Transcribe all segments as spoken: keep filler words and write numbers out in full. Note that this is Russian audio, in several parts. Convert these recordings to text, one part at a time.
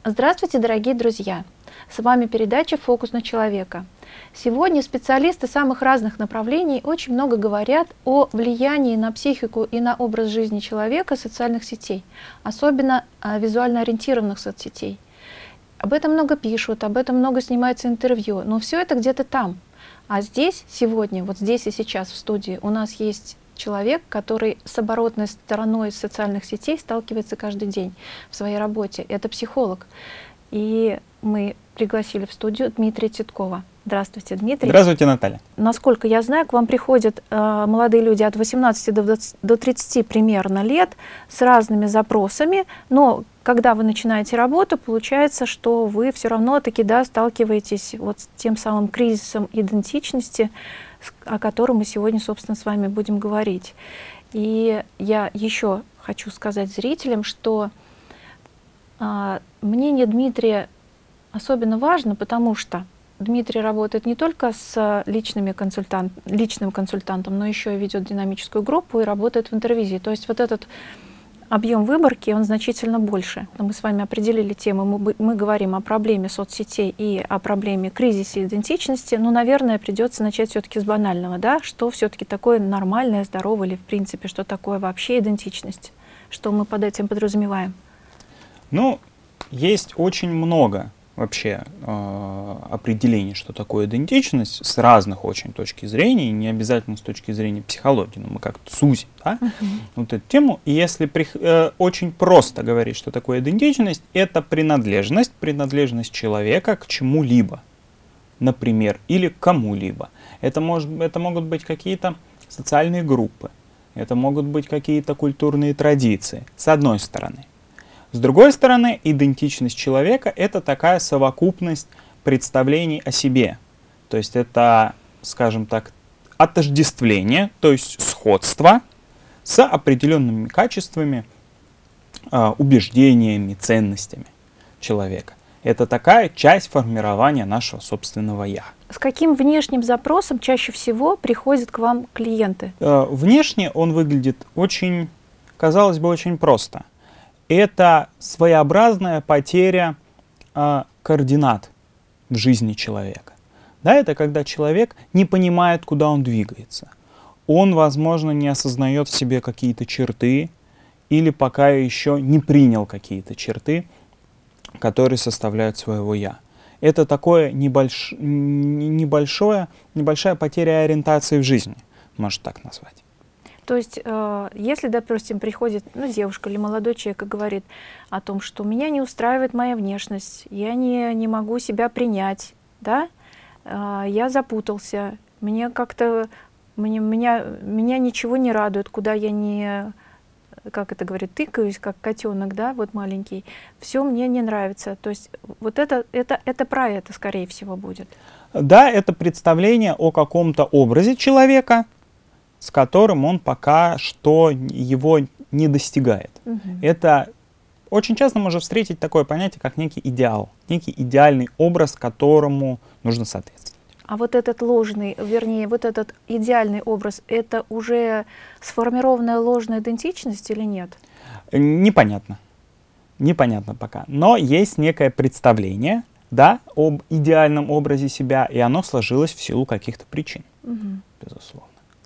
Здравствуйте, дорогие друзья! С вами передача «Фокус на человека». Сегодня специалисты самых разных направлений очень много говорят о влиянии на психику и на образ жизни человека социальных сетей, особенно визуально ориентированных соцсетей. Об этом много пишут, об этом много снимается интервью, но все это где-то там. А здесь, сегодня, вот здесь и сейчас в студии у нас есть человек, который с оборотной стороной социальных сетей сталкивается каждый день в своей работе. Это психолог. И мы пригласили в студию Дмитрия Титкова. Здравствуйте, Дмитрий. Здравствуйте, Наталья. Насколько я знаю, к вам приходят э, молодые люди от восемнадцати до тридцати примерно лет с разными запросами, но когда вы начинаете работу, получается, что вы все равно таки да, сталкиваетесь вот с тем самым кризисом идентичности, о котором мы сегодня, собственно, с вами будем говорить. И я еще хочу сказать зрителям, что э, мнение Дмитрия особенно важно, потому что Дмитрий работает не только с личными консультант, личным консультантом, но еще и ведет динамическую группу и работает в интервизии. То есть вот этот объем выборки, он значительно больше. Мы с вами определили тему, мы, мы говорим о проблеме соцсетей и о проблеме кризиса идентичности. Но, наверное, придется начать все-таки с банального, да? Что все-таки такое нормальное, здоровое или в принципе, что такое вообще идентичность? Что мы под этим подразумеваем? Ну, есть очень много вообще э, определений, что такое идентичность, с разных очень точки зрения, не обязательно с точки зрения психологии, но мы как-то сузим, да, uh-huh. вот эту тему. И если при, э, очень просто говорить, что такое идентичность, это принадлежность, принадлежность человека к чему-либо, например, или к кому-либо. Это, может, это могут быть какие-то социальные группы, это могут быть какие-то культурные традиции, с одной стороны. С другой стороны, идентичность человека — это такая совокупность представлений о себе. То есть это, скажем так, отождествление, то есть сходство с определенными качествами, убеждениями, ценностями человека. Это такая часть формирования нашего собственного «я». С каким внешним запросом чаще всего приходят к вам клиенты? Внешне он выглядит очень, казалось бы, очень просто. Это своеобразная потеря э, координат в жизни человека. Да, это когда человек не понимает, куда он двигается. Он, возможно, не осознает в себе какие-то черты или пока еще не принял какие-то черты, которые составляют своего «я». Это такое небольш... небольшое, небольшая потеря ориентации в жизни, можно так назвать. То есть, э, если, допустим, приходит ну, девушка или молодой человек и говорит о том, что меня не устраивает моя внешность, я не, не могу себя принять, да? э, я запутался, мне как-то, мне, меня, меня ничего не радует, куда я не, как это говорит, тыкаюсь, как котенок, да, вот маленький, все мне не нравится. То есть вот это, это, это про это, скорее всего, будет. Да, это представление о каком-то образе человека, с которым он пока что его не достигает. Uh-huh. Это очень часто можно встретить такое понятие, как некий идеал, некий идеальный образ, которому нужно соответствовать. А вот этот ложный, вернее, вот этот идеальный образ, это уже сформированная ложная идентичность или нет? Непонятно. Непонятно пока. Но есть некое представление, да, об идеальном образе себя, и оно сложилось в силу каких-то причин, uh-huh. безусловно.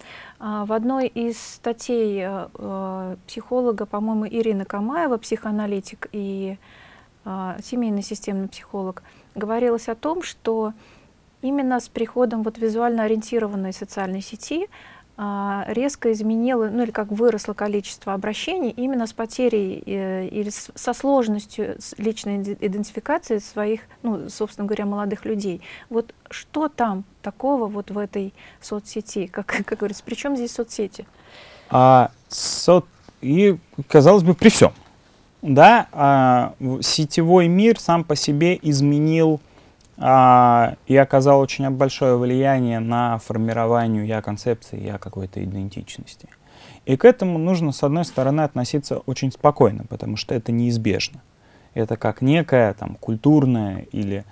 В одной из статей э, психолога, по-моему, Ирины Камаева, психоаналитик и э, семейный системный психолог, говорилось о том, что именно с приходом вот визуально ориентированной социальной сети э, резко изменило, ну или как выросло количество обращений именно с потерей э, или с, со сложностью личной идентификации своих, ну, собственно говоря, молодых людей. Вот что там такого вот в этой соцсети? Как, как говорится, при чем здесь соцсети? А, со... И, казалось бы, при всем. Да, а, сетевой мир сам по себе изменил а, и оказал очень большое влияние на формирование я-концепции, я-какой-то идентичности. И к этому нужно, с одной стороны, относиться очень спокойно, потому что это неизбежно. Это как некое там, культурное или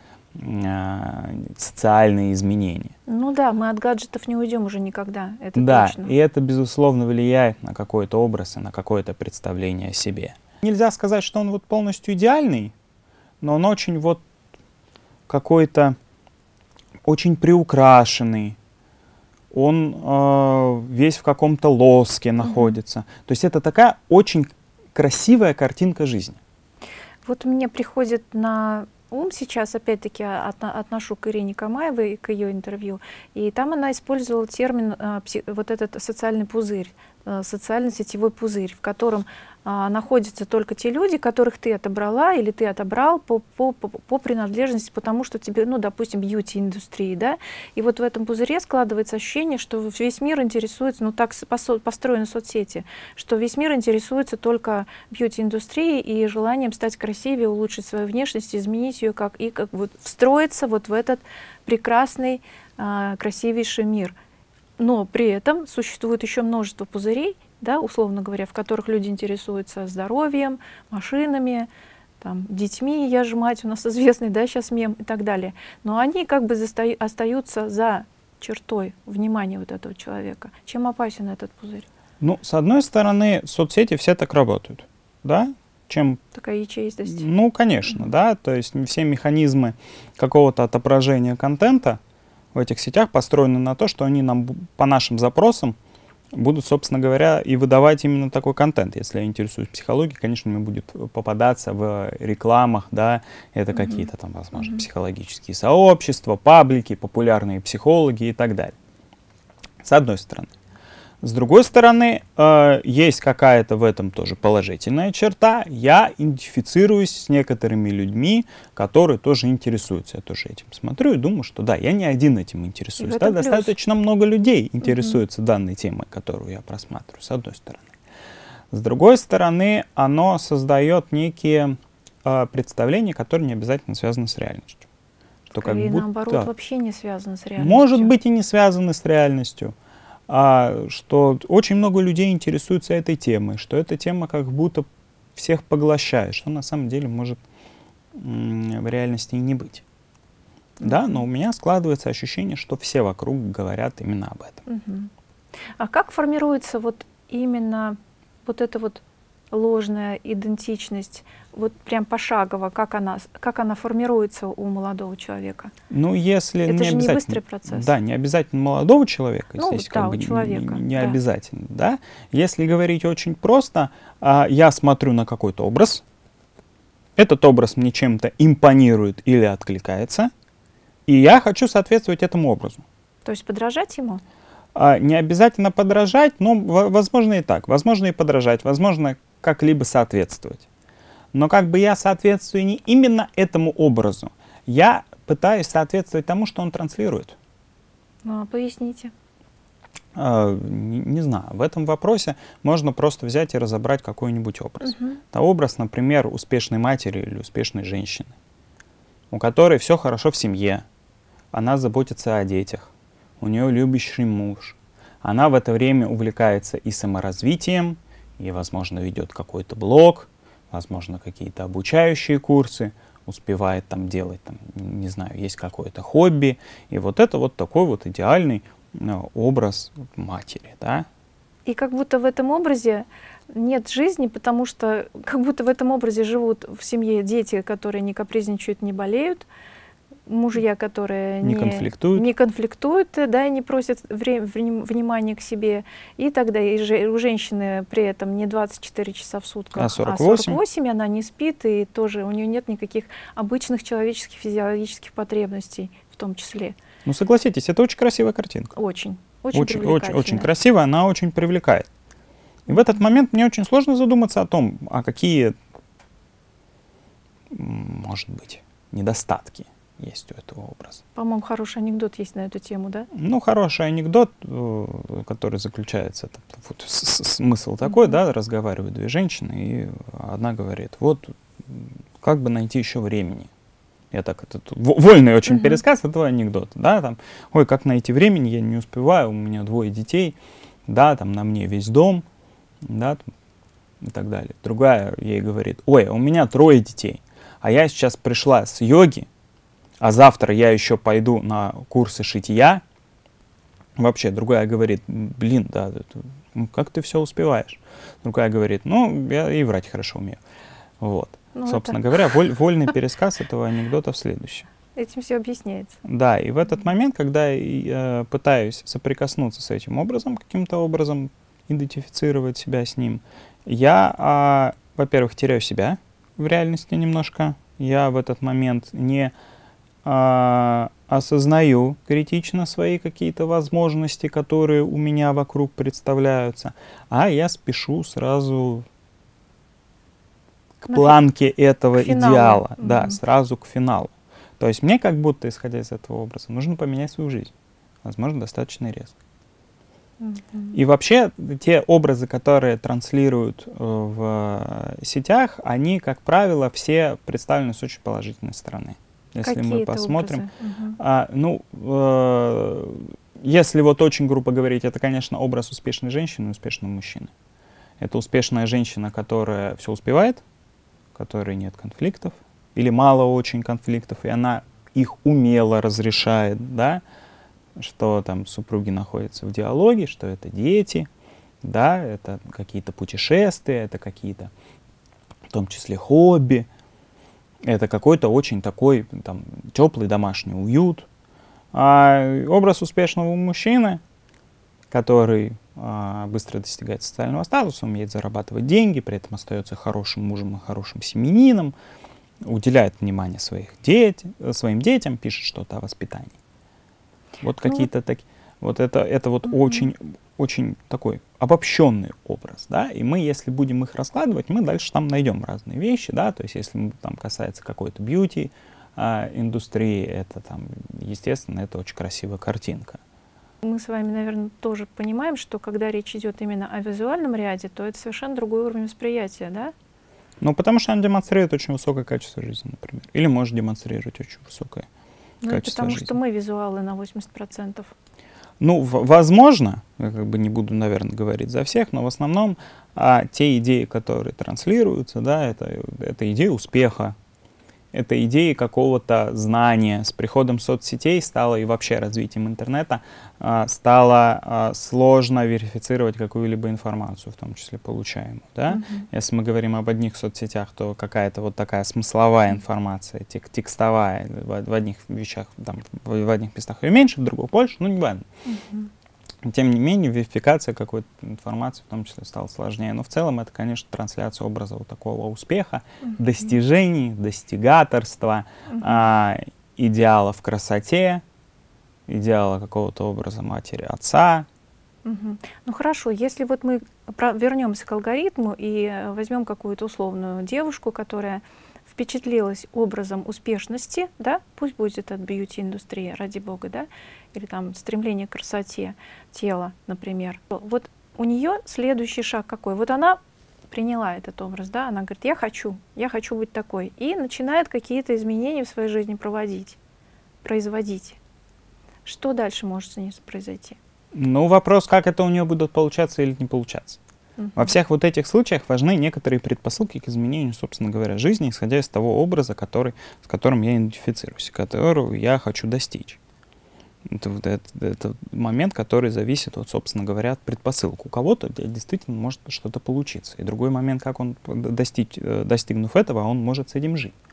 социальные изменения. Ну да, мы от гаджетов не уйдем уже никогда, это да, точно. И это, безусловно, влияет на какой-то образ и на какое-то представление о себе. Нельзя сказать, что он вот полностью идеальный, но он очень вот какой-то очень приукрашенный, он э, весь в каком-то лоске находится. Mm-hmm. То есть это такая очень красивая картинка жизни. Вот мне приходит на ум сейчас, опять-таки, от, отношу к Ирине Камаевой, к ее интервью, и там она использовала термин, э, пси, вот этот социальный пузырь, э, социальный сетевой пузырь, в котором э, находятся только те люди, которых ты отобрала или ты отобрал по, по, по, по принадлежности, потому что тебе, ну, допустим, бьюти-индустрии, да, и вот в этом пузыре складывается ощущение, что весь мир интересуется, ну, так построены соцсети, что весь мир интересуется только бьюти-индустрией и желанием стать красивее, улучшить свою внешность, изменить ее, как, и как вот встроиться вот в этот прекрасный, э, красивейший мир. Но при этом существует еще множество пузырей, да, условно говоря, в которых люди интересуются здоровьем, машинами, там, детьми, я же мать, у нас известный, да, сейчас мем и так далее. Но они как бы застаю, остаются за чертой внимания вот этого человека. Чем опасен этот пузырь? Ну, с одной стороны, соцсети все так работают, да? Чем... Такая ячеистость. Ну, конечно, mm-hmm. да, то есть все механизмы какого-то отображения контента в этих сетях построены на то, что они нам по нашим запросам будут, собственно говоря, и выдавать именно такой контент. Если я интересуюсь психологией, конечно, мне будет попадаться в рекламах, да, это mm-hmm. какие-то там, возможно, mm-hmm. психологические сообщества, паблики, популярные психологи и так далее. С одной стороны. С другой стороны, э, есть какая-то в этом тоже положительная черта. Я идентифицируюсь с некоторыми людьми, которые тоже интересуются. Я тоже этим смотрю и думаю, что да, я не один этим интересуюсь. Да, достаточно много людей интересуются угу. данной темой, которую я просматриваю, с одной стороны. С другой стороны, оно создает некие э, представления, которые не обязательно связаны с реальностью. Что как будто, наоборот, вообще не связаны с реальностью. Может быть и не связаны с реальностью. А, что очень много людей интересуются этой темой, что эта тема как будто всех поглощает, что на самом деле может в реальности и не быть. Mm-hmm. Да, но у меня складывается ощущение, что все вокруг говорят именно об этом. Mm-hmm. А как формируется вот именно вот эта вот ложная идентичность, вот прям пошагово, как она, как она формируется у молодого человека? Ну, если это не же не быстрый процесс. Да, не обязательно молодого человека, ну, здесь да, как бы человека, не, не да. обязательно, да. Если говорить очень просто, а, я смотрю на какой-то образ, этот образ мне чем-то импонирует или откликается, и я хочу соответствовать этому образу. То есть подражать ему? А, не обязательно подражать, но возможно и так, возможно и подражать, возможно как-либо соответствовать. Но как бы я соответствую не именно этому образу, я пытаюсь соответствовать тому, что он транслирует. Ну, поясните. А, не, не знаю, в этом вопросе можно просто взять и разобрать какой-нибудь образ. Угу. Это образ, например, успешной матери или успешной женщины, у которой все хорошо в семье, она заботится о детях, у нее любящий муж, она в это время увлекается и саморазвитием, и, возможно, ведет какой-то блог, возможно, какие-то обучающие курсы, успевает там делать, там, не знаю, есть какое-то хобби. И вот это вот такой вот идеальный ну, образ матери, да. И как будто в этом образе нет жизни, потому что как будто в этом образе живут в семье дети, которые не капризничают, не болеют, мужья, которые не, не, конфликтуют. не конфликтуют, да, и не просят вре внимания к себе. И тогда и же, у женщины при этом не двадцать четыре часа в сутках, а сорок восемь. а сорок восемь, она не спит, и тоже у нее нет никаких обычных человеческих физиологических потребностей в том числе. Ну, согласитесь, это очень красивая картинка. Очень, очень, очень, очень, очень красивая, она очень привлекает. И в этот момент мне очень сложно задуматься о том, а какие, может быть, недостатки есть у этого образа. По-моему, хороший анекдот есть на эту тему, да? Ну, хороший анекдот, который заключается, это, вот, смысл такой, mm-hmm. да, разговаривают две женщины, и одна говорит, вот, как бы найти еще времени. Я так, это вольный очень mm-hmm. пересказ этого анекдота, да, там, ой, как найти времени, я не успеваю, у меня двое детей, да, там, на мне весь дом, да, там, и так далее. Другая ей говорит, ой, у меня трое детей, а я сейчас пришла с йоги, а завтра я еще пойду на курсы шитья. Вообще, другая говорит, блин, да, это, как ты все успеваешь? Другая говорит, ну, я и врать хорошо умею. Вот. Ну, Собственно это... говоря, воль, вольный пересказ этого анекдота в следующем. Этим все объясняется. Да, и в этот момент, когда я пытаюсь соприкоснуться с этим образом, каким-то образом идентифицировать себя с ним, я, а, во-первых, теряю себя в реальности немножко. Я в этот момент не а, осознаю критично свои какие-то возможности, которые у меня вокруг представляются, а я спешу сразу к На планке этого к финалу. идеала, Мгм. да, сразу к финалу. То есть мне как будто, исходя из этого образа, нужно поменять свою жизнь. Возможно, достаточно резко. Мгм. И вообще те образы, которые транслируют э, в сетях, они, как правило, все представлены с очень положительной стороны. Если Какие мы это посмотрим, образы? Мгм. а, ну, э, если вот очень грубо говорить, это, конечно, образ успешной женщины и успешного мужчины. Это успешная женщина, которая все успевает, у которой нет конфликтов, или мало очень конфликтов, и она их умело разрешает, да, что там супруги находятся в диалоге, что это дети, да, это какие-то путешествия, это какие-то, в том числе, хобби, это какой-то очень такой там теплый домашний уют. А образ успешного мужчины, который а, быстро достигает социального статуса, умеет зарабатывать деньги, при этом остается хорошим мужем и хорошим семьянином, уделяет внимание своих дет, своим детям, пишет что-то о воспитании. Вот Ну, какие-то такие. Вот это, это вот Мгм. очень, очень такой обобщенный образ, да, и мы, если будем их раскладывать, мы дальше там найдем разные вещи, да, то есть если мы, там касается какой-то бьюти а, индустрии, это там, естественно, это очень красивая картинка. Мы с вами, наверное, тоже понимаем, что когда речь идет именно о визуальном ряде, то это совершенно другой уровень восприятия, да? Ну, потому что он демонстрирует очень высокое качество жизни, например, или может демонстрировать очень высокое Ну, это качество потому жизни. что мы визуалы на восемьдесят процентов. Ну, в- возможно, я как бы не буду, наверное, говорить за всех, но в основном а, те идеи, которые транслируются, да, это, это идеи успеха, это идеи какого-то знания. С приходом соцсетей стало и вообще развитием интернета а, стало а, сложно верифицировать какую-либо информацию, в том числе получаемую. Да? Мгм. Если мы говорим об одних соцсетях, то какая-то вот такая смысловая информация, тек текстовая, в, в одних вещах, там, в, в одних местах ее меньше, в других больше, ну не важно. Мгм. Тем не менее, верификация какой-то информации в том числе стала сложнее. Но в целом это, конечно, трансляция образа вот такого успеха, Мгм. достижений, достигаторства, Мгм. а, идеала в красоте, идеала какого-то образа матери, отца. Мгм. Ну хорошо, если вот мы про- вернемся к алгоритму и э, возьмем какую-то условную девушку, которая впечатлилась образом успешности, да, пусть будет от бьюти-индустрии, ради бога, да, или там стремление к красоте тела, например. Вот у нее следующий шаг какой? Вот она приняла этот образ, да, она говорит, я хочу, я хочу быть такой, и начинает какие-то изменения в своей жизни проводить, производить. Что дальше может с ней произойти? Ну, вопрос, как это у нее будет получаться или не получаться. Мгм. Во всех вот этих случаях важны некоторые предпосылки к изменению, собственно говоря, жизни, исходя из того образа, который, с которым я идентифицируюсь, которого я хочу достичь. Это, вот это, это момент, который зависит, вот, собственно говоря, от предпосылок. У кого-то действительно может что-то получиться. И другой момент, как он, достичь, достигнув этого, он может с этим жить.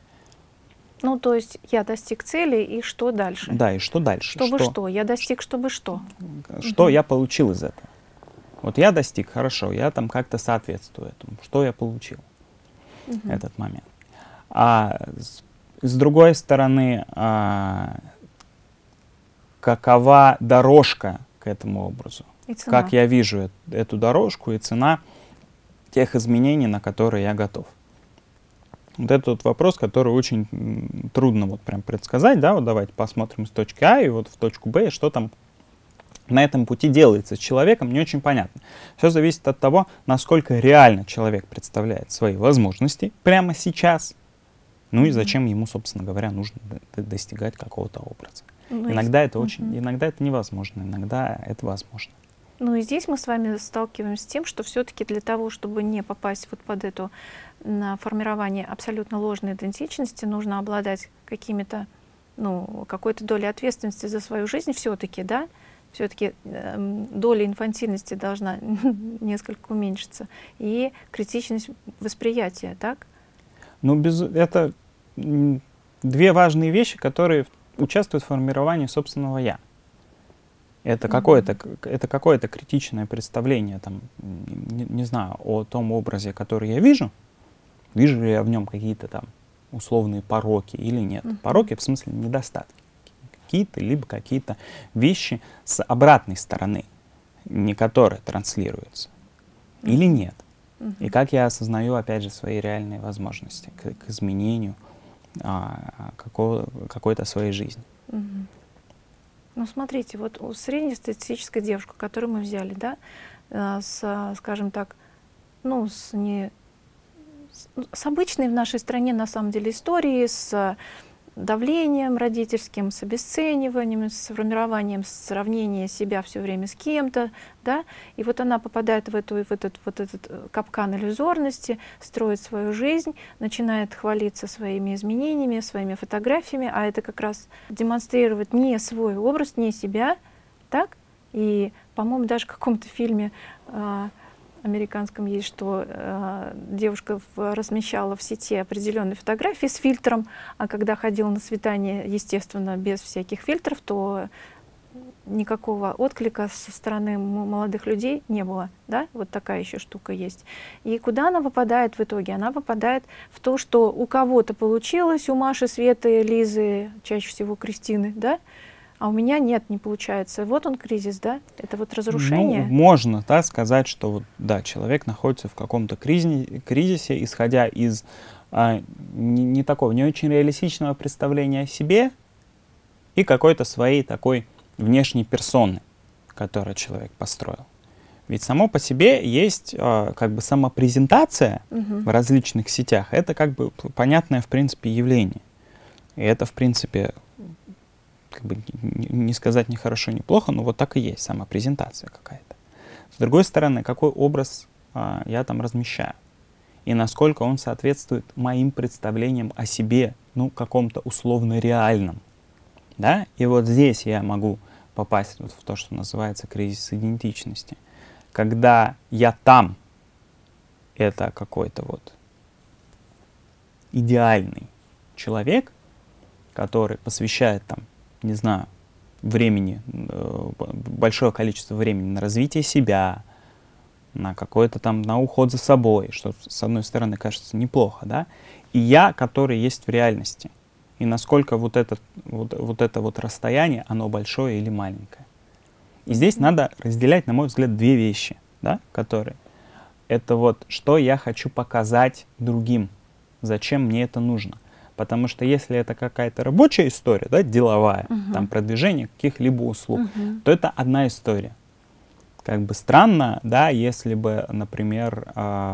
Ну, то есть я достиг цели, и что дальше? Да, и что дальше? Чтобы что? что? Я достиг, чтобы что? Что Мгм. я получил из этого? Вот я достиг, хорошо, я там как-то соответствую этому. Что я получил? Мгм. Этот момент. А с, с другой стороны, а, какова дорожка к этому образу? И цена. Как я вижу э эту дорожку и цена тех изменений, на которые я готов? Вот это вот вопрос, который очень м, трудно вот прям предсказать, да, вот давайте посмотрим с точки А и вот в точку Б, что там на этом пути делается с человеком, не очень понятно. Все зависит от того, насколько реально человек представляет свои возможности прямо сейчас, ну и зачем ему, собственно говоря, нужно достигать какого-то образа. Ну, Иногда и... это очень, Мгм. иногда это невозможно, иногда это возможно. Ну и здесь мы с вами сталкиваемся с тем, что все-таки для того, чтобы не попасть вот под это на формирование абсолютно ложной идентичности, нужно обладать какими-то, ну, какой-то долей ответственности за свою жизнь все-таки, да? Все-таки э, доля инфантильности должна несколько уменьшиться. И критичность восприятия, так? Ну, без, это м, две важные вещи, которые участвуют в формировании собственного «я». Это какое-то, это какое-то критичное представление, там, не, не знаю, о том образе, который я вижу. Вижу ли я в нем какие-то там условные пороки или нет. Uh-huh. Пороки в смысле недостатки. Какие-то, либо какие-то вещи с обратной стороны, не которые транслируются. Uh-huh. Или нет. Uh-huh. И как я осознаю, опять же, свои реальные возможности к, к изменению а, какого, какой-то своей жизни. Uh-huh. Ну, смотрите, вот у среднестатистической девушки, которую мы взяли, да, с, скажем так, ну, с, не, с обычной в нашей стране, на самом деле, историей, с давлением родительским, с обесцениванием, с формированием сравнения себя все время с кем-то, да, и вот она попадает в, эту, в этот, вот этот капкан иллюзорности, строит свою жизнь, начинает хвалиться своими изменениями, своими фотографиями, а это как раз демонстрировать не свой образ, не себя, так, и, по-моему, даже в каком-то фильме э, американском есть, что э, девушка в, размещала в сети определенные фотографии с фильтром, а когда ходила на свидание, естественно, без всяких фильтров, то никакого отклика со стороны молодых людей не было, да, вот такая еще штука есть. И куда она попадает в итоге? Она попадает в то, что у кого-то получилось, у Маши, Светы, Лизы, чаще всего Кристины, да, а у меня нет, не получается. Вот он кризис, да? Это вот разрушение. Ну, можно, да, сказать, что вот, да, человек находится в каком-то кризисе, кризисе, исходя из а, не, не такого, не очень реалистичного представления о себе и какой-то своей такой внешней персоны, которую человек построил. Ведь само по себе есть а, как бы самопрезентация uh-huh. в различных сетях. Это как бы понятное, в принципе, явление. И это, в принципе, как бы не сказать ни хорошо, ни плохо, но вот так и есть, самопрезентация какая-то. С другой стороны, какой образ а, я там размещаю? И насколько он соответствует моим представлениям о себе, ну, каком-то условно реальном. Да? И вот здесь я могу попасть вот в то, что называется кризис идентичности. Когда я там, это какой-то вот идеальный человек, который посвящает там, не знаю, времени, большое количество времени на развитие себя, на какой-то там, на уход за собой, что с одной стороны кажется неплохо, да, и я, который есть в реальности, и насколько вот, этот, вот, вот это вот расстояние, оно большое или маленькое. И здесь надо разделять, на мой взгляд, две вещи, да, которые, это вот, что я хочу показать другим, зачем мне это нужно. Потому что если это какая-то рабочая история, да, деловая, uh-huh. там продвижение каких-либо услуг, uh-huh. то это одна история. Как бы странно, да, если бы, например,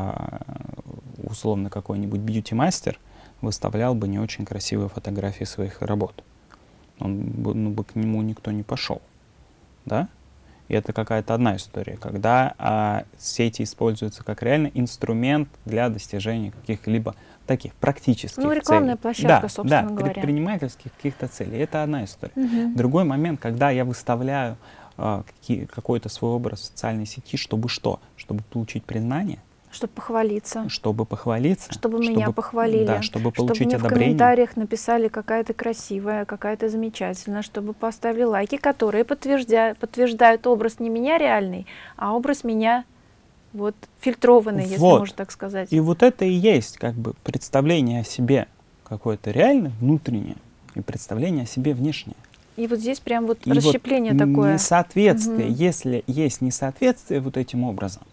условно какой-нибудь бьюти-мастер выставлял бы не очень красивые фотографии своих работ. Он бы, ну, бы к нему никто не пошел, да? И это какая-то одна история, когда а, сети используются как реально инструмент для достижения каких-либо таких практических целей. Ну, рекламная целей. площадка, да, собственно да, говоря. Предпринимательских каких-то целей. Это одна история. Угу. Другой момент, когда я выставляю а, какой-то свой образ в социальной сети, чтобы что? Чтобы получить признание. Чтобы похвалиться. Чтобы похвалиться. Чтобы, чтобы меня похвалили. Да, чтобы получить чтобы мне одобрение. В комментариях написали, какая ты красивая, какая ты замечательная, чтобы поставили лайки, которые подтверждают, подтверждают образ не меня реальный, а образ меня вот фильтрованный, вот. Если можно так сказать. И вот это и есть как бы представление о себе какое-то реальное, внутреннее, и представление о себе внешнее. И вот здесь прям вот и расщепление вот такое. Несоответствие. Угу. Если есть несоответствие вот этим образом,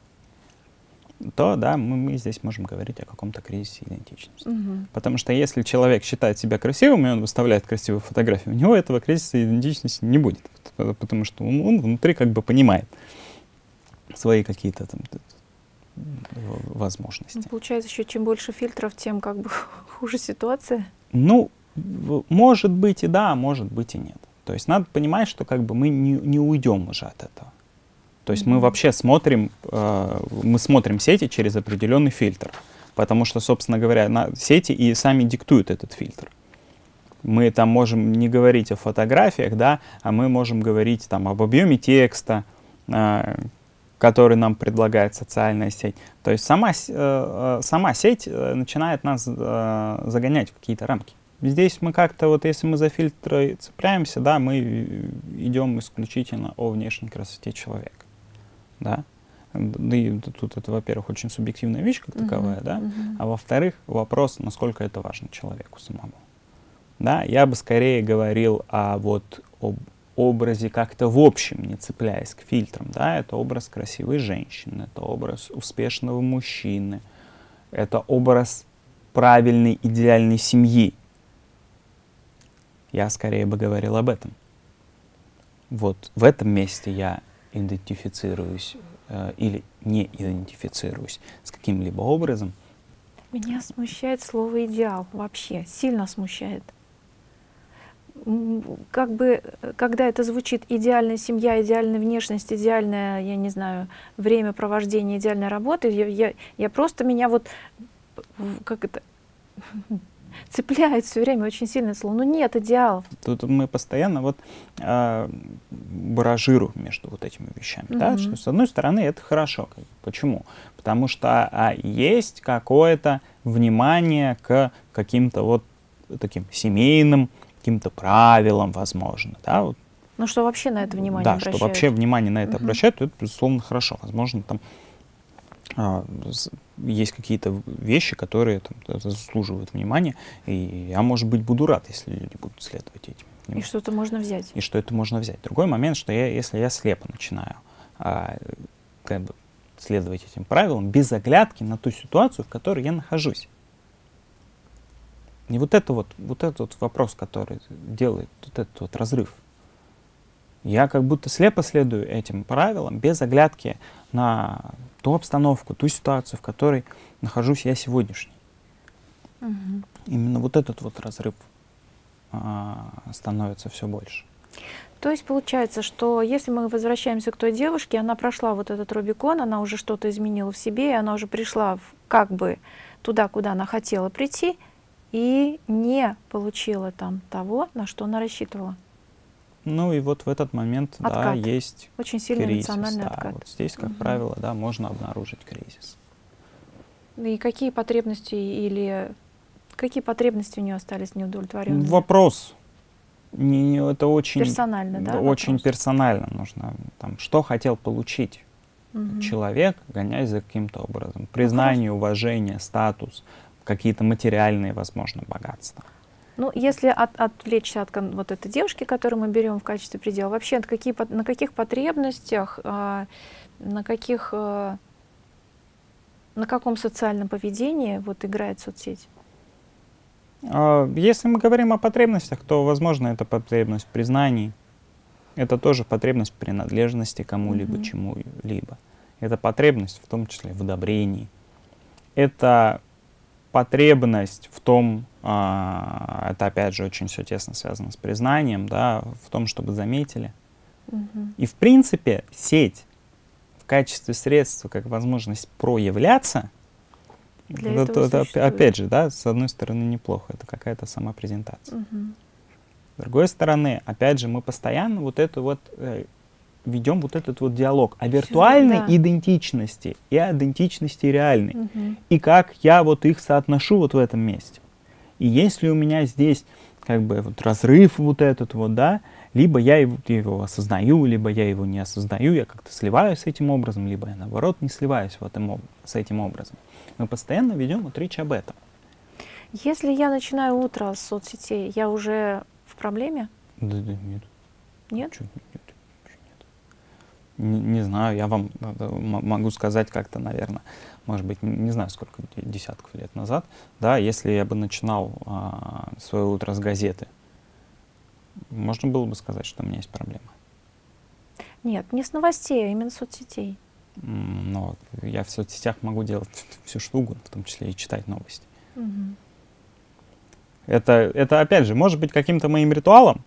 то да, мы, мы здесь можем говорить о каком-то кризисе идентичности. Угу. Потому что если человек считает себя красивым, и он выставляет красивые фотографии, у него этого кризиса идентичности не будет. Потому что он, он внутри как бы понимает свои какие-то там возможности. Ну, получается, еще чем больше фильтров, тем как бы хуже ситуация. Ну, может быть и да, может быть и нет. То есть надо понимать, что как бы мы не, не уйдем уже от этого. То есть mm-hmm. мы вообще смотрим, э, мы смотрим сети через определенный фильтр, потому что, собственно говоря, на, сети и сами диктуют этот фильтр. Мы там можем не говорить о фотографиях, да, а мы можем говорить там об объеме текста, э, который нам предлагает социальная сеть. То есть сама, э, сама сеть начинает нас э, загонять в какие-то рамки. Здесь мы как-то, вот если мы за фильтры цепляемся, да, мы идем исключительно о внешней красоте человека. Да? Да и тут это, во-первых, очень субъективная вещь как таковая, uh-huh, да, uh-huh. а во-вторых, вопрос, насколько это важно человеку самому. Да, я бы скорее говорил о вот об образе как-то в общем, не цепляясь к фильтрам, да, это образ красивой женщины, это образ успешного мужчины, это образ правильной, идеальной семьи. Я скорее бы говорил об этом. Вот в этом месте я идентифицируюсь э, или не идентифицируюсь с каким-либо образом. Меня смущает слово «идеал» вообще, сильно смущает. Как бы, когда это звучит идеальная семья, идеальная внешность, идеальное, я не знаю, время провождения, идеальной работы, я, я, я просто меня вот, как это, цепляет все время очень сильное слово. Ну нет идеалов. Тут мы постоянно вот э, баражируем между вот этими вещами. Mm-hmm. Да? Что, с одной стороны, это хорошо. Почему? Потому что а, есть какое-то внимание к каким-то вот таким семейным, каким-то правилам, возможно. Да? Вот. Ну что вообще на это внимание да, обращают? Да, что вообще внимание на это mm-hmm. обращают, то это, безусловно, хорошо. Возможно, там а, есть какие-то вещи, которые там, заслуживают внимания, и я, может быть, буду рад, если люди будут следовать этим. И что-то можно взять. И что это можно взять. Другой момент, что я, если я слепо начинаю а, как бы следовать этим правилам, без оглядки на ту ситуацию, в которой я нахожусь. И вот это вот, вот этот вот вопрос, который делает вот этот вот разрыв. Я как будто слепо следую этим правилам, без оглядки на ту обстановку, ту ситуацию, в которой нахожусь я сегодняшний. Угу. Именно вот этот вот разрыв а, становится все больше. То есть получается, что если мы возвращаемся к той девушке, она прошла вот этот Рубикон, она уже что-то изменила в себе, и она уже пришла в, как бы туда, куда она хотела прийти, и не получила там того, на что она рассчитывала. Ну и вот в этот момент, откат. Да, есть очень сильный кризис, эмоциональный да. откат. Вот здесь, как угу. правило, да, можно обнаружить кризис. И какие потребности или какие потребности у нее остались неудовлетворенными? Вопрос. Не, это очень персонально, да? Очень вопрос? персонально нужно. Там, что хотел получить угу. человек, гоняясь за каким-то образом? Признание, ну, уважение, статус, какие-то материальные, возможно, богатства. Ну, если от, отвлечься от вот этой девушки, которую мы берем в качестве предела, вообще от какие, на каких потребностях, э, на каких, э, на каком социальном поведении вот играет соцсеть? Если мы говорим о потребностях, то, возможно, это потребность в признании, это тоже потребность в принадлежности кому-либо, mm-hmm. чему-либо. Это потребность в том числе в одобрении. Это потребность в том, а, это опять же очень все тесно связано с признанием, да, в том, чтобы заметили. Mm-hmm. И в принципе сеть в качестве средства, как возможность проявляться, Для это, это, это, опять же, да, с одной стороны неплохо, это какая-то самопрезентация. Mm-hmm. С другой стороны, опять же, мы постоянно вот это вот э, ведем вот этот вот диалог о виртуальной да. идентичности и о идентичности реальной. Угу. И как я вот их соотношу вот в этом месте. И если у меня здесь как бы вот разрыв вот этот вот, да, либо я его, его осознаю, либо я его не осознаю, я как-то сливаюсь с этим образом, либо я наоборот не сливаюсь в этом, с этим образом. Мы постоянно ведем вот речь об этом. Если я начинаю утро с соцсетей, я уже в проблеме? Да, да, нет. Нет? Чуть, нет. Не, не знаю, я вам могу сказать как-то, наверное, может быть, не, не знаю, сколько десятков лет назад, да, если я бы начинал а, свое утро с газеты, можно было бы сказать, что у меня есть проблема. Нет, не с новостей, а именно с соцсетей. Но я в соцсетях могу делать все что угодно, в том числе и читать новости. Угу. Это, это, опять же, может быть каким-то моим ритуалом.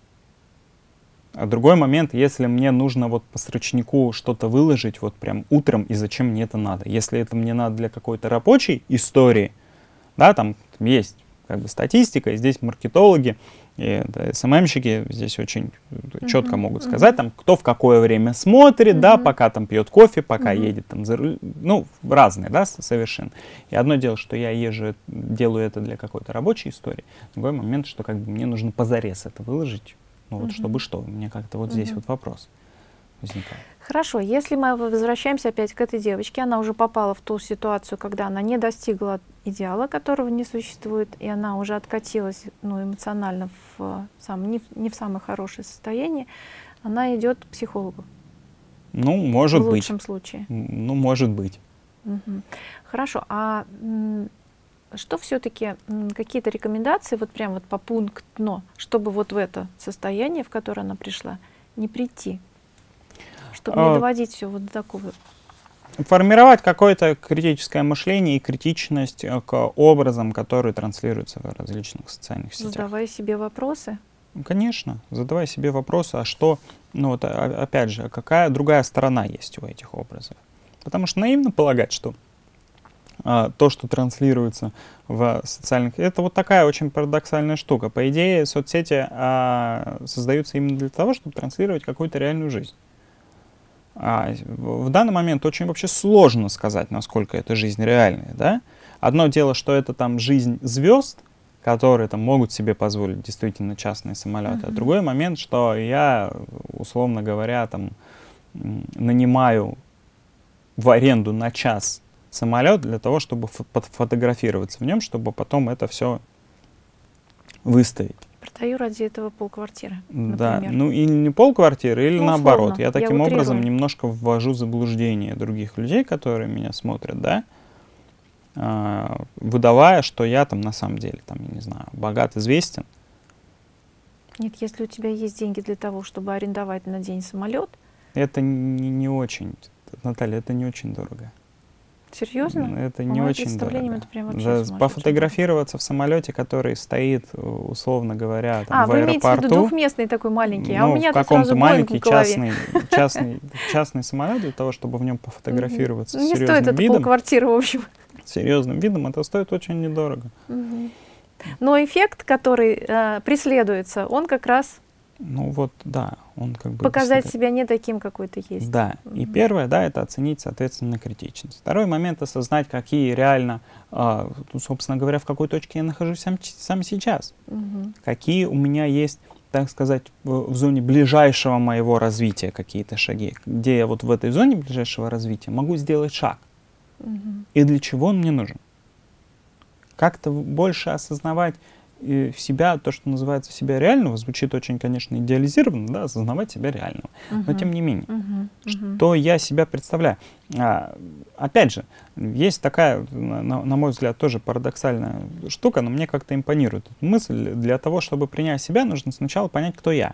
А другой момент, если мне нужно вот по срочнику что-то выложить вот прям утром, и зачем мне это надо? Если это мне надо для какой-то рабочей истории, да, там есть как бы статистика, и здесь маркетологи И да, СММщики здесь очень четко Uh-huh, могут uh-huh. сказать, там, кто в какое время смотрит, Uh-huh. да, пока там пьет кофе, пока Uh-huh. едет там за руль, ну, разные, да, совершенно. И одно дело, что я езжу, делаю это для какой-то рабочей истории, другой момент, что как бы мне нужно позарез это выложить, ну вот Uh-huh. чтобы что, у меня как-то вот здесь Uh-huh. вот вопрос возникает. Хорошо, если мы возвращаемся опять к этой девочке, она уже попала в ту ситуацию, когда она не достигла идеала, которого не существует, и она уже откатилась, ну, эмоционально в сам, не, в, не в самое хорошее состояние, она идет к психологу. Ну, может быть. В лучшем случае. Ну, может быть. Угу. Хорошо, а что все-таки, какие-то рекомендации, вот прям вот попунктно, чтобы вот в это состояние, в которое она пришла, не прийти? Чтобы не доводить все вот до такого. Формировать какое-то критическое мышление и критичность к образам, которые транслируются в различных социальных сетях. Задавая себе вопросы? Конечно, задавай себе вопросы, а что, ну вот опять же, какая другая сторона есть у этих образов. Потому что наивно полагать, что а, то, что транслируется в социальных... Это вот такая очень парадоксальная штука. По идее, соцсети а, создаются именно для того, чтобы транслировать какую-то реальную жизнь. А в данный момент очень вообще сложно сказать, насколько эта жизнь реальная, да? Одно дело, что это там жизнь звезд, которые там могут себе позволить действительно частные самолеты, uh-huh. а другой момент, что я, условно говоря, там нанимаю в аренду на час самолет для того, чтобы фотографироваться в нем, чтобы потом это все выставить. Продаю ради этого полквартиры, да, например. ну или не полквартиры, или ну, наоборот. условно. Я таким я образом немножко ввожу в заблуждение других людей, которые меня смотрят, да, а, выдавая, что я там на самом деле, там, я не знаю, богат, известен. Нет, если у тебя есть деньги для того, чтобы арендовать на день самолет. Это не, не очень, Наталья, это не очень дорого. Серьезно? Это По не моим очень представлениям дорого. Это прям вообще За, пофотографироваться в самолете, который стоит, условно говоря, там, а, в вы аэропорту. имеете в виду двухместный такой маленький, ну, а у меня в каком-то маленький в голове. частный, частный, частный самолет для того, чтобы в нем пофотографироваться mm-hmm. с Не серьезным стоит это видом. полквартиры, в общем. С серьезным видом это стоит очень недорого. Mm-hmm. Но эффект, который э, преследуется, он как раз... Ну вот, да, он как бы... Показать себя не таким, какой ты есть. Да, mm-hmm. и первое, да, это оценить, соответственно, критичность. Второй момент — осознать, какие реально, э, собственно говоря, в какой точке я нахожусь сам, сам сейчас. Mm-hmm. Какие у меня есть, так сказать, в, в зоне ближайшего моего развития какие-то шаги. Где я вот в этой зоне ближайшего развития могу сделать шаг. Mm-hmm. И для чего он мне нужен. Как-то больше осознавать в себя, то, что называется себя реального, звучит очень, конечно, идеализированно, да, осознавать себя реального. Uh-huh. Но тем не менее, uh-huh. Uh-huh. что я себя представляю. А, опять же, есть такая, на, на мой взгляд, тоже парадоксальная штука, но мне как-то импонирует эта мысль. Для того, чтобы принять себя, нужно сначала понять, кто я.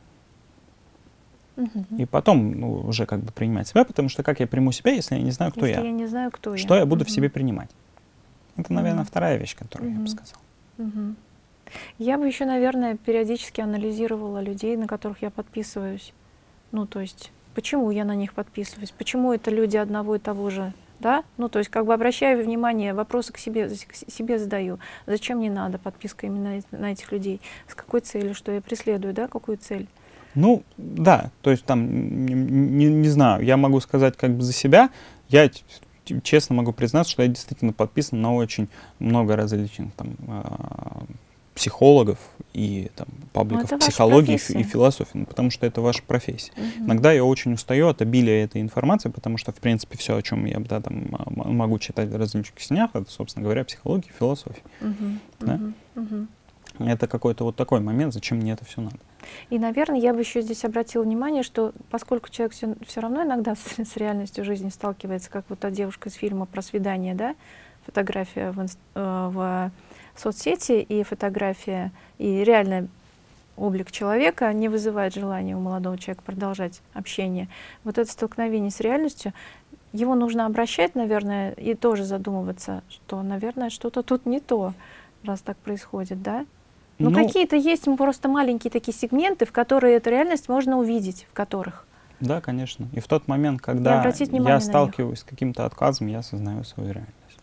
Uh-huh. И потом ну, уже как бы принимать себя, потому что как я приму себя, если я не знаю, кто если я? я не знаю, кто что я? я буду uh-huh. в себе принимать? Это, наверное, uh-huh. вторая вещь, которую uh-huh. я бы сказал. Uh-huh. Я бы еще, наверное, периодически анализировала людей, на которых я подписываюсь. Ну, то есть, почему я на них подписываюсь, почему это люди одного и того же, да? Ну, то есть, как бы обращаю внимание, вопросы к себе, к себе задаю. Зачем мне надо подписка именно на этих людей? С какой целью, что я преследую, да, какую цель? Ну, да, то есть, там, не, не, не знаю, я могу сказать как бы за себя, я честно могу признаться, что я действительно подписан на очень много различных там, психологов и там, пабликов психологии и философии, ну, потому что это ваша профессия. Uh-huh. Иногда я очень устаю от обилия этой информации, потому что, в принципе, все, о чем я да, там, могу читать в различных книгах, это, собственно говоря, психология и философия. Uh-huh. Да? Uh-huh. Uh-huh. Это какой-то вот такой момент, зачем мне это все надо. И, наверное, я бы еще здесь обратила внимание, что поскольку человек все, все равно иногда с, с реальностью жизни сталкивается, как вот та девушка из фильма про свидание, да, фотография в, в соцсети и фотография, и реальный облик человека не вызывает желания у молодого человека продолжать общение. Вот это столкновение с реальностью, его нужно обращать, наверное, и тоже задумываться, что, наверное, что-то тут не то, раз так происходит, да? Но ну, какие-то есть просто маленькие такие сегменты, в которые эту реальность можно увидеть, в которых. Да, конечно. И в тот момент, когда я сталкиваюсь с каким-то отказом, я осознаю свою реальность.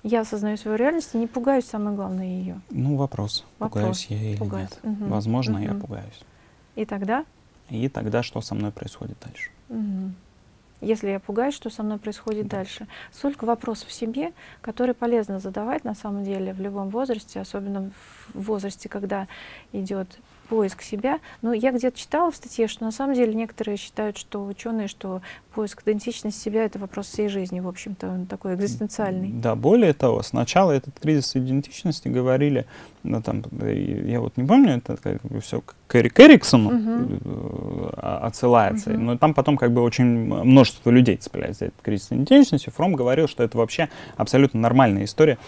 Я осознаю свою реальность и не пугаюсь, самое главное, ее. Ну, вопрос, Вопрос. Пугаюсь я или Пугаюсь. нет. Угу. Возможно, угу. я пугаюсь. И тогда? И тогда что со мной происходит дальше? Угу. Если я пугаюсь, что со мной происходит Да. дальше? Сколько вопросов в себе, которые полезно задавать на самом деле в любом возрасте, особенно в возрасте, когда идет поиск себя. Но я где-то читала в статье, что на самом деле некоторые считают, что ученые, что поиск идентичности себя — это вопрос всей жизни, в общем-то, он такой экзистенциальный. Да, более того, сначала этот кризис идентичности говорили, ну, там, я вот не помню, это как бы все к Эриксону uh-huh. отсылается, uh-huh. но там потом как бы очень множество людей цепляется за этот кризис идентичности. Фром говорил, что это вообще абсолютно нормальная история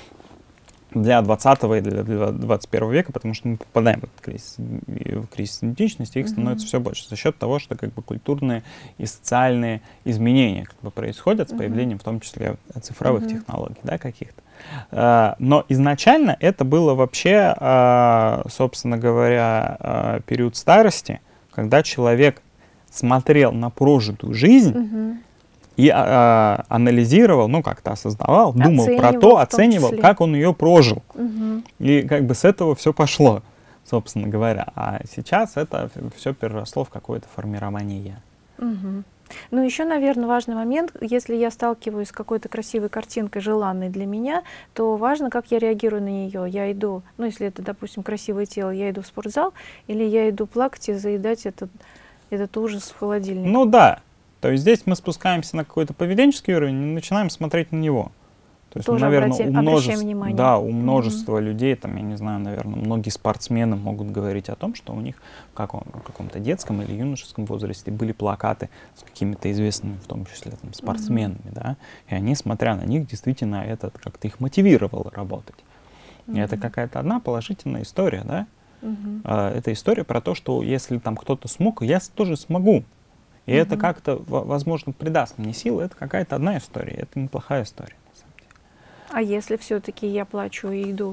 для двадцатого и для двадцать первого века, потому что мы попадаем в этот кризис, в кризис идентичности, их становится mm-hmm. все больше за счет того, что как бы культурные и социальные изменения как бы происходят с появлением, mm-hmm. в том числе цифровых mm-hmm. технологий, да, каких-то. А, но изначально это было вообще, а, собственно говоря, а, период старости, когда человек смотрел на прожитую жизнь, mm-hmm. и а, анализировал, ну как-то осознавал, думал про то, оценивал, как он ее прожил. Угу. И как бы с этого все пошло, собственно говоря. А сейчас это все переросло в какое-то формирование «я». Угу. Ну еще, наверное, важный момент, если я сталкиваюсь с какой-то красивой картинкой, желанной для меня, то важно, как я реагирую на нее. Я иду, ну если это, допустим, красивое тело, я иду в спортзал, или я иду плакать и заедать этот, этот ужас в холодильник. Ну да. То есть здесь мы спускаемся на какой-то поведенческий уровень и начинаем смотреть на него. То есть, тоже, наверное, обрати, у множества, внимание. Да, у множества mm-hmm. людей, там, я не знаю, наверное, многие спортсмены могут говорить о том, что у них в, каком, в каком-то детском или юношеском возрасте были плакаты с какими-то известными, в том числе, там, спортсменами, mm-hmm. да, и они, смотря на них, действительно это как-то их мотивировало работать. Mm-hmm. И это какая-то одна положительная история, да. Mm-hmm. А, это история про то, что если там кто-то смог, я тоже смогу. И mm-hmm. это как-то, возможно, придаст мне силы. Это какая-то одна история, это неплохая история, на самом деле. А если все-таки я плачу и иду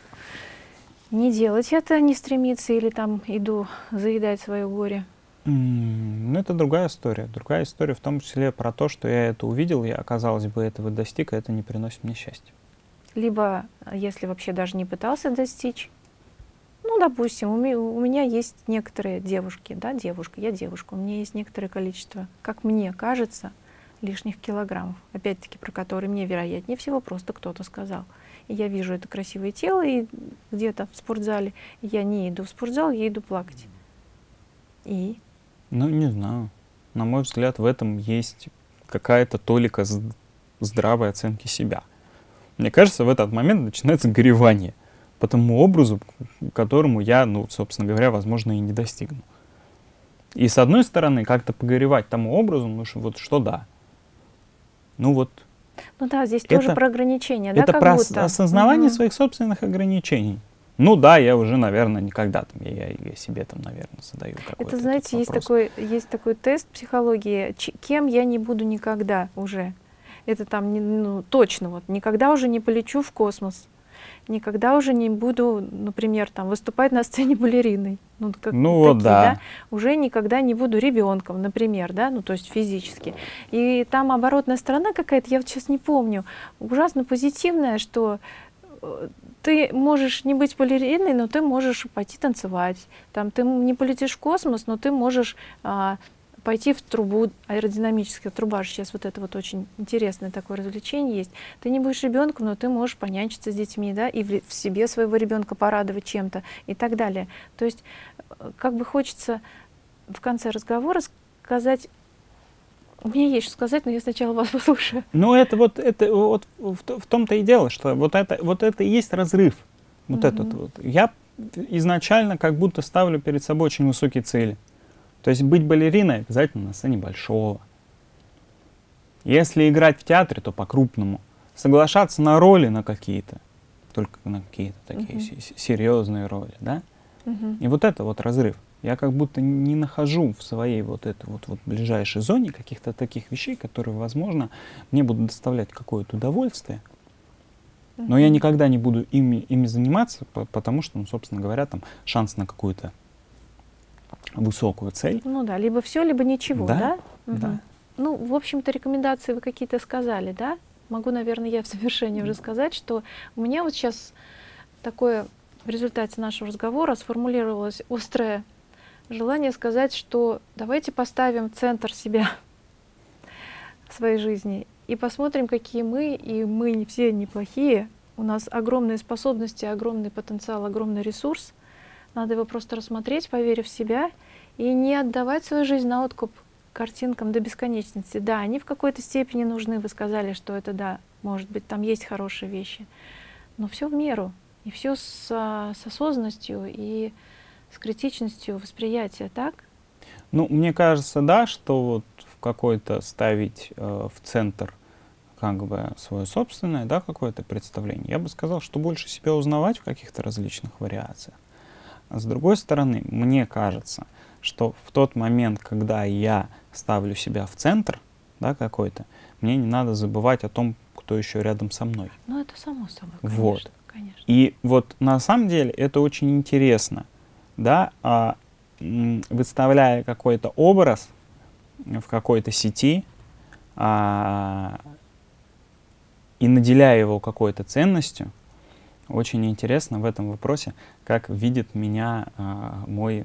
не делать это, не стремиться, или там иду заедать свое горе? Mm, ну, это другая история. Другая история в том числе про то, что я это увидел, я, казалось бы, этого достиг, и это не приносит мне счастья. Либо, если вообще даже не пытался достичь, ну, допустим, у меня, у меня есть некоторые девушки, да, девушка, я девушка, у меня есть некоторое количество, как мне кажется, лишних килограммов, опять-таки, про которые мне, вероятнее всего, просто кто-то сказал. И я вижу это красивое тело и где-то в спортзале, и я не иду в спортзал, я иду плакать. И? Ну, не знаю. На мой взгляд, в этом есть какая-то толика здравой оценки себя. Мне кажется, в этот момент начинается горевание по тому образу, которому я, ну, собственно говоря, возможно, и не достигну. И с одной стороны, как-то погоревать тому образу, ну, что, вот что да. Ну вот. Ну да, здесь это, тоже про ограничения, это да, как про будто. осознавание угу. своих собственных ограничений. Ну да, я уже, наверное, никогда там, я, я себе там, наверное, задаю какой-то Это, знаете, есть такой, есть такой тест психологии, Ч кем я не буду никогда уже. Это там, не, ну, точно, вот, никогда уже не полечу в космос. Никогда уже не буду, например, там, выступать на сцене балериной. Ну, как, ну такие, вот, да. да. Уже никогда не буду ребенком, например, да, ну, то есть физически. И там оборотная сторона какая-то, я вот сейчас не помню, ужасно позитивная, что ты можешь не быть балериной, но ты можешь пойти танцевать. Там, ты не полетишь в космос, но ты можешь а, пойти в трубу, аэродинамическая труба же сейчас вот это вот очень интересное такое развлечение есть. Ты не будешь ребенком, но ты можешь понянчиться с детьми, да, и в, в себе своего ребенка порадовать чем-то и так далее. То есть как бы хочется в конце разговора сказать, у меня есть что сказать, но я сначала вас послушаю. Ну это вот, это вот в, в том-то и дело, что вот это, вот это и есть разрыв. Вот mm-hmm. этот вот. Я изначально как будто ставлю перед собой очень высокие цели. То есть быть балериной обязательно на сцене большого. Если играть в театре, то по-крупному. Соглашаться на роли на какие-то, только на какие-то такие uh-huh. серьезные роли, да? Uh-huh. И вот это вот разрыв. Я как будто не нахожу в своей вот этой вот, вот ближайшей зоне каких-то таких вещей, которые, возможно, мне будут доставлять какое-то удовольствие. Uh-huh. Но я никогда не буду ими, ими заниматься, потому что, ну, собственно говоря, там шанс на какую-то высокую цель. Ну да, либо все, либо ничего, да? Да, Угу. да. Ну, в общем-то, рекомендации вы какие-то сказали, да? могу, наверное, я в завершении уже сказать, что у меня вот сейчас такое в результате нашего разговора сформулировалось острое желание сказать, что давайте поставим в центр себя в своей жизни и посмотрим, какие мы, и мы не все неплохие. У нас огромные способности, огромный потенциал, огромный ресурс. Надо его просто рассмотреть, поверив в себя, и не отдавать свою жизнь на откуп картинкам до бесконечности. Да, они в какой-то степени нужны, вы сказали, что это да, может быть, там есть хорошие вещи, но все в меру, и все с, с осознанностью и с критичностью восприятия, так? Ну, мне кажется, да, что вот в какой-то ставить э, в центр как бы свое собственное, да, какое-то представление. Я бы сказал, что больше себя узнавать в каких-то различных вариациях. А с другой стороны, мне кажется, что в тот момент, когда я ставлю себя в центр, да, какой-то, мне не надо забывать о том, кто еще рядом со мной. Ну, это само собой, конечно. Вот. Конечно. И вот на самом деле это очень интересно, да, а, м, выставляя какой-то образ в какой-то сети, а, и наделяя его какой-то ценностью, очень интересно в этом вопросе, как видит меня а, мой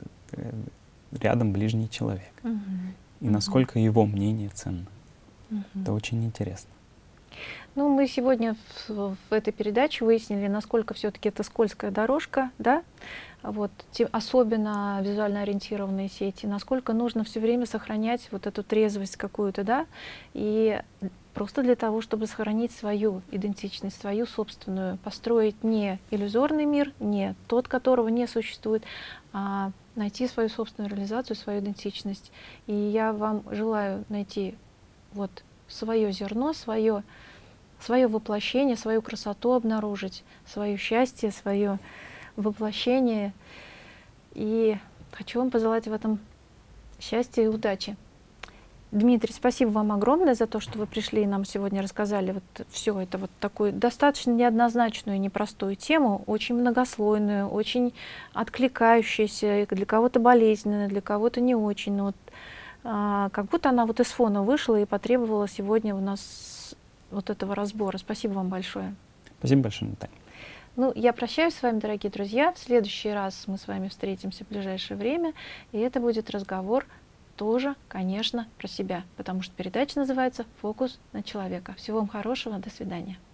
рядом ближний человек. Угу. И насколько его мнение ценно. Угу. Это очень интересно. Ну, мы сегодня в, в этой передаче выяснили, насколько все-таки это скользкая дорожка, да, вот, те, особенно визуально ориентированные сети, насколько нужно все время сохранять вот эту трезвость какую-то, да, и просто для того, чтобы сохранить свою идентичность, свою собственную, построить не иллюзорный мир, не тот, которого не существует, а найти свою собственную реализацию, свою идентичность. И я вам желаю найти вот свое зерно, свое, свое воплощение, свою красоту обнаружить, свое счастье, свое воплощение. И хочу вам пожелать в этом счастья и удачи. Дмитрий, спасибо вам огромное за то, что вы пришли и нам сегодня рассказали вот все это, вот такую достаточно неоднозначную и непростую тему, очень многослойную, очень откликающуюся, для кого-то болезненную, для кого-то не очень. Но вот, а, как будто она вот из фона вышла и потребовала сегодня у нас вот этого разбора. Спасибо вам большое. Спасибо большое, Наталья. Ну, я прощаюсь с вами, дорогие друзья. В следующий раз мы с вами встретимся в ближайшее время, и это будет разговор тоже, конечно, про себя, потому что передача называется «Фокус на человека». Всего вам хорошего, до свидания.